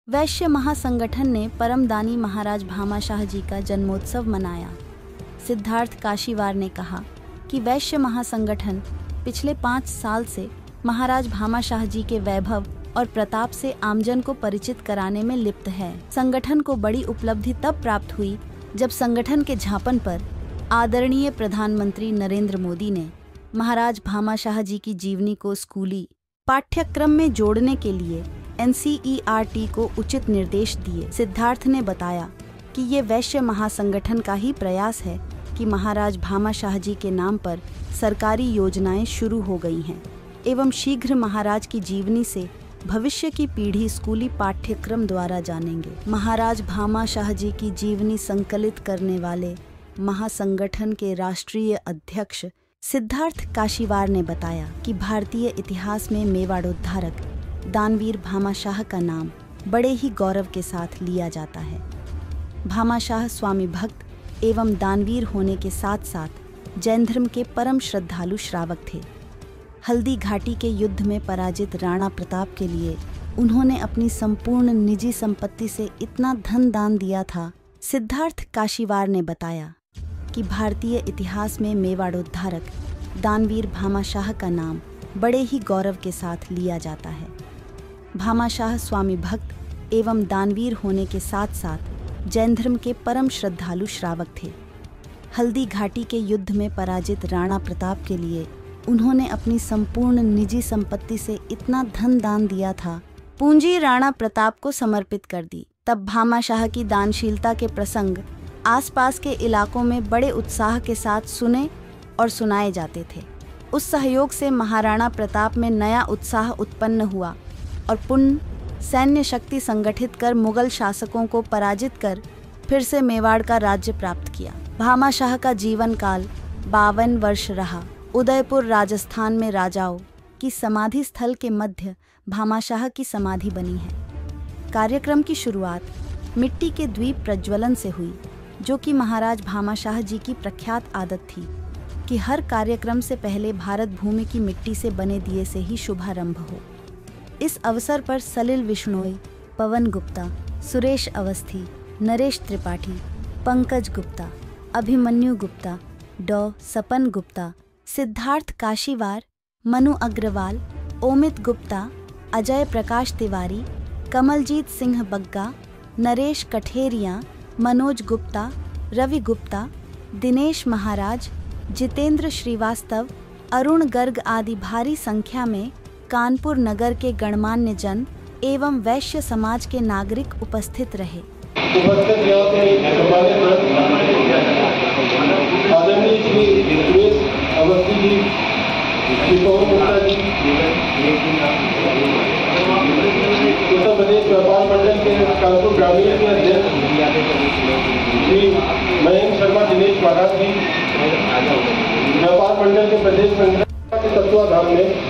वैश्य महासंगठन ने परमदानी महाराज भामाशाह जी का जन्मोत्सव मनाया। सिद्धार्थ काशीवार ने कहा कि वैश्य महासंगठन पिछले 5 साल से महाराज भामाशाह जी के वैभव और प्रताप से आमजन को परिचित कराने में लिप्त है। संगठन को बड़ी उपलब्धि तब प्राप्त हुई जब संगठन के झापन पर आदरणीय प्रधानमंत्री नरेंद्र मोदी ने महाराज भामाशाह जी की जीवनी को स्कूली पाठ्यक्रम में जोड़ने के लिए NCERT को उचित निर्देश दिए। सिद्धार्थ ने बताया कि ये वैश्य महासंगठन का ही प्रयास है कि महाराज भामाशाह जी के नाम पर सरकारी योजनाएं शुरू हो गई हैं एवं शीघ्र महाराज की जीवनी से भविष्य की पीढ़ी स्कूली पाठ्यक्रम द्वारा जानेंगे। महाराज भामाशाह जी की जीवनी संकलित करने वाले महासंगठन के राष्ट्रीय अध्यक्ष सिद्धार्थ काशीवार ने बताया कि भारतीय इतिहास में मेवाड़ोद्धारक दानवीर भामाशाह का नाम बड़े ही गौरव के साथ लिया जाता है। भामाशाह स्वामी भक्त एवं दानवीर होने के साथ साथ जैन धर्म के परम श्रद्धालु श्रावक थे। हल्दी घाटी के युद्ध में पराजित राणा प्रताप के लिए उन्होंने अपनी संपूर्ण निजी संपत्ति से इतना धन दान दिया था। सिद्धार्थ काशीवार ने बताया कि भारतीय इतिहास में मेवाड़ोद्धारक दानवीर भामाशाह का नाम बड़े ही गौरव के साथ लिया जाता है। भामाशाह स्वामी भक्त एवं दानवीर होने के साथ साथ जैन धर्म के परम श्रद्धालु श्रावक थे। हल्दी घाटी के युद्ध में पराजित राणा प्रताप के लिए उन्होंने अपनी संपूर्ण निजी संपत्ति से इतना धन दान दिया था, पूंजी राणा प्रताप को समर्पित कर दी। तब भामाशाह की दानशीलता के प्रसंग आसपास के इलाकों में बड़े उत्साह के साथ सुने और सुनाए जाते थे। उस सहयोग से महाराणा प्रताप में नया उत्साह उत्पन्न हुआ और पुनः सैन्य शक्ति संगठित कर मुगल शासकों को पराजित कर फिर से मेवाड़ का राज्य प्राप्त किया। भामाशाह का जीवन काल 52 वर्ष रहा। उदयपुर राजस्थान में राजाओं की समाधि स्थल के मध्य भामाशाह की समाधि बनी है। कार्यक्रम की शुरुआत मिट्टी के द्वीप प्रज्वलन से हुई, जो कि महाराज भामाशाह जी की प्रख्यात आदत थी कि हर कार्यक्रम से पहले भारत भूमि की मिट्टी से बने दिए से ही शुभारंभ हो। इस अवसर पर सलिल विश्नोई, पवन गुप्ता, सुरेश अवस्थी, नरेश त्रिपाठी, पंकज गुप्ता, अभिमन्यु गुप्ता, डॉ सपन गुप्ता, सिद्धार्थ काशीवार, मनु अग्रवाल, ओमित गुप्ता, अजय प्रकाश तिवारी, कमलजीत सिंह बग्गा, नरेश कठेरिया, मनोज गुप्ता, रवि गुप्ता, दिनेश महाराज, जितेंद्र श्रीवास्तव, अरुण गर्ग आदि भारी संख्या में कानपुर नगर के गणमान्य जन एवं वैश्य समाज के नागरिक उपस्थित रहे। उत्तर प्रदेश व्यापार मंडल के कानपुर ग्रामीण के अध्यक्ष श्री मयंक शर्मा दिनेश महाराज जी, व्यापार मंडल के प्रदेश संगठन के तत्वाधान में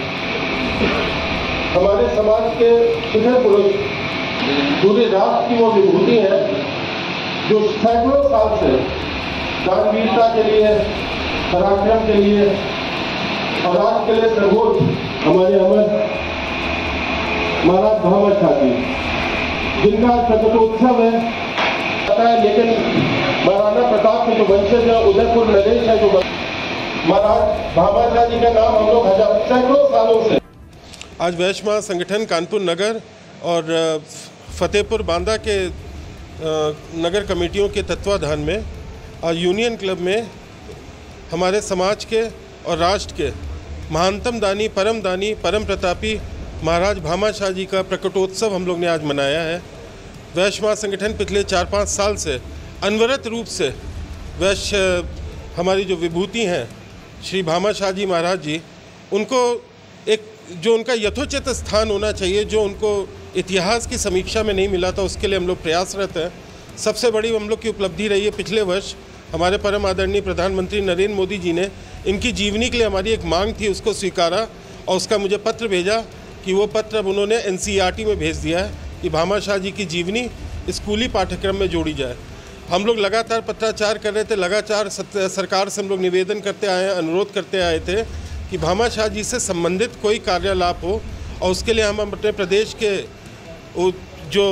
हमारे समाज के सुधर पुरुष पूरे राष्ट्र की वो विभूति है जो सैकड़ों साल से दानवीरता के लिए, पराक्रम के लिए और राष्ट्र के लिए सर्वोच्च हमारे अमर महाराज भामाशाह जी, जिनका प्रकटोत्सव है, लेकिन महाराणा प्रताप के जो वंशज है, उदयपुर नरेश है, जो महाराज भामाशाह जी का नाम हम लोग सैकड़ों सालों से। आज वैश्य महासंगठन कानपुर नगर और फतेहपुर बांदा के नगर कमेटियों के तत्वाधान में और यूनियन क्लब में हमारे समाज के और राष्ट्र के महानतम दानी, परम प्रतापी महाराज भामाशाह जी का प्रकटोत्सव हम लोग ने आज मनाया है। वैश्य महासंगठन पिछले 4-5 साल से अनवरत रूप से वैश्य हमारी जो विभूति हैं श्री भामाशाह जी महाराज जी, उनको एक जो उनका यथोचित स्थान होना चाहिए, जो उनको इतिहास की समीक्षा में नहीं मिला था, उसके लिए हम लोग प्रयासरत हैं। सबसे बड़ी हम लोग की उपलब्धि रही है पिछले वर्ष हमारे परम आदरणीय प्रधानमंत्री नरेंद्र मोदी जी ने इनकी जीवनी के लिए हमारी एक मांग थी, उसको स्वीकारा और उसका मुझे पत्र भेजा कि वो पत्र अब उन्होंने NCERT में भेज दिया है कि भामाशाह जी की जीवनी स्कूली पाठ्यक्रम में जोड़ी जाए। हम लोग लगातार पत्राचार कर रहे थे, लगातार सरकार से हम लोग निवेदन करते आए हैं, अनुरोध करते आए थे कि भामाशाह जी से संबंधित कोई कार्यलाप हो और उसके लिए हम अपने प्रदेश के जो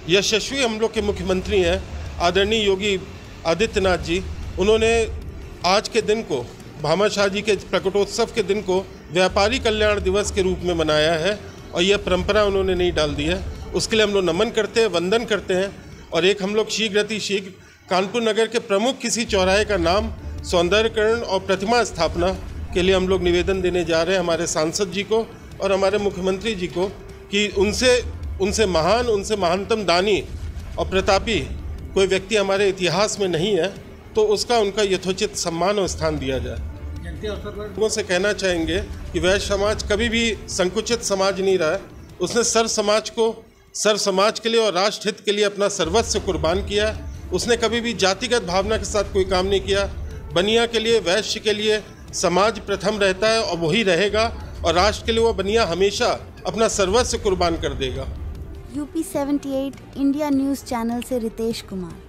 यशस्वी हम लोग के मुख्यमंत्री हैं आदरणीय योगी आदित्यनाथ जी, उन्होंने आज के दिन को, भामाशाह जी के प्रकटोत्सव के दिन को व्यापारी कल्याण दिवस के रूप में मनाया है और यह परंपरा उन्होंने नहीं डाल दी है। उसके लिए हम लोग नमन करते हैं, वंदन करते हैं। और एक हम लोग शीघ्र अतिशीघ्र कानपुर नगर के प्रमुख किसी चौराहे का नाम सौंदर्यकरण और प्रतिमा स्थापना के लिए हम लोग निवेदन देने जा रहे हैं हमारे सांसद जी को और हमारे मुख्यमंत्री जी को कि उनसे महानतम दानी और प्रतापी कोई व्यक्ति हमारे इतिहास में नहीं है, तो उसका उनका यथोचित सम्मान और स्थान दिया जाए। लोगों से कहना चाहेंगे कि वैश्य समाज कभी भी संकुचित समाज नहीं रहा है। उसने सर समाज के लिए और राष्ट्र हित के लिए अपना सर्वस्व कुर्बान किया। उसने कभी भी जातिगत भावना के साथ कोई काम नहीं किया। बनिया के लिए, वैश्य के लिए समाज प्रथम रहता है और वही रहेगा, और राष्ट्र के लिए वो बनिया हमेशा अपना सर्वस्व कुर्बान कर देगा। UP 78 इंडिया न्यूज़ चैनल से रितेश कुमार।